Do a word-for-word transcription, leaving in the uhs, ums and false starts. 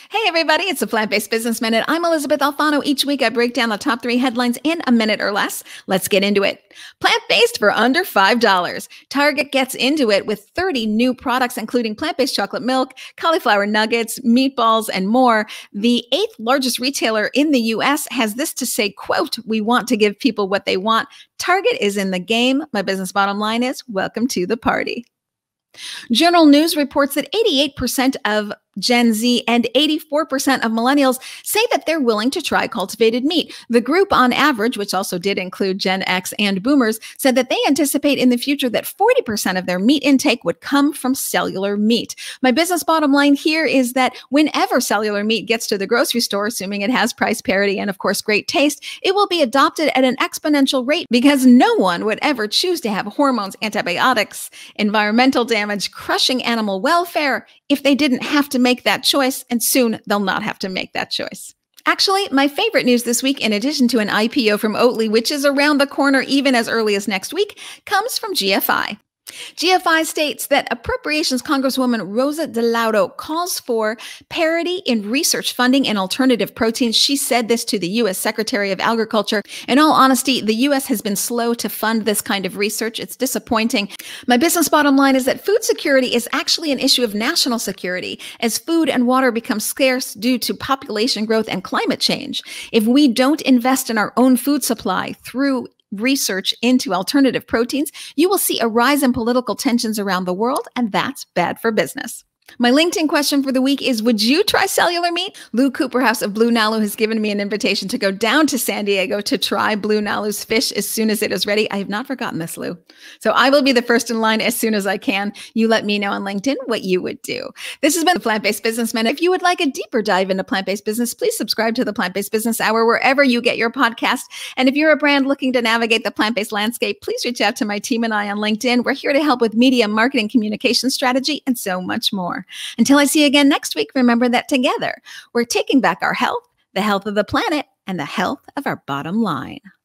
Hey everybody, it's the Plant-Based Business Minute. I'm Elysabeth Alfano. Each week I break down the top three headlines in a minute or less. Let's get into it. Plant-based for under five dollars. Target gets into it with thirty new products, including plant-based chocolate milk, cauliflower nuggets, meatballs, and more. The eighth largest retailer in the U S has this to say, quote, "We want to give people what they want." Target is in the game. My business bottom line is, welcome to the party. Journal News reports that eighty-eight percent of Gen Z and eighty-four percent of millennials say that they're willing to try cultivated meat. The group on average, which also did include Gen X and boomers, said that they anticipate in the future that forty percent of their meat intake would come from cellular meat. My business bottom line here is that whenever cellular meat gets to the grocery store, assuming it has price parity and of course great taste, it will be adopted at an exponential rate because no one would ever choose to have hormones, antibiotics, environmental damage, crushing animal welfare if they didn't have to make that choice, and soon they'll not have to make that choice. Actually, my favorite news this week, in addition to an I P O from Oatly, which is around the corner even as early as next week, comes from G F I. G F I states that Appropriations Congresswoman Rosa DeLaudo calls for parity in research funding and alternative proteins. She said this to the U S Secretary of Agriculture. In all honesty, the U S has been slow to fund this kind of research. It's disappointing. My business bottom line is that food security is actually an issue of national security as food and water become scarce due to population growth and climate change. If we don't invest in our own food supply through research into alternative proteins, you will see a rise in political tensions around the world, and that's bad for business. My LinkedIn question for the week is, would you try cellular meat? Lou Cooperhouse of Blue Nalu has given me an invitation to go down to San Diego to try Blue Nalu's fish as soon as it is ready. I have not forgotten this, Lou. So I will be the first in line as soon as I can. You let me know on LinkedIn what you would do. This has been the Plant-Based Business Minute. If you would like a deeper dive into plant-based business, please subscribe to the Plant-Based Business Hour wherever you get your podcast. And if you're a brand looking to navigate the plant-based landscape, please reach out to my team and I on LinkedIn. We're here to help with media, marketing, communication strategy, and so much more. Until I see you again next week, remember that together, we're taking back our health, the health of the planet, and the health of our bottom line.